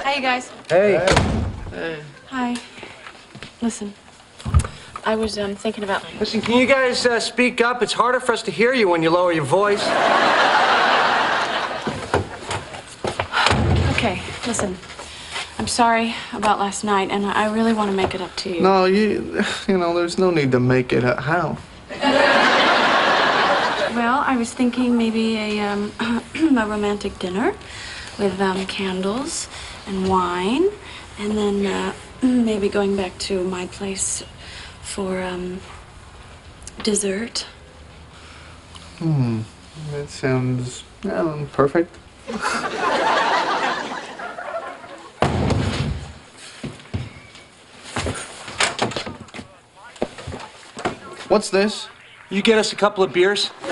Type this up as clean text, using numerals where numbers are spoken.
Hi, you guys. Hey. Hey. Hi. Listen, I was thinking about... Listen, can you guys speak up? It's harder for us to hear you when you lower your voice. Okay, listen. I'm sorry about last night, and I really want to make it up to you. No, you know, there's no need to make it up. How? Well, I was thinking maybe a romantic dinner with candles and wine, and then maybe going back to my place for dessert. That sounds perfect. What's this? You get us a couple of beers?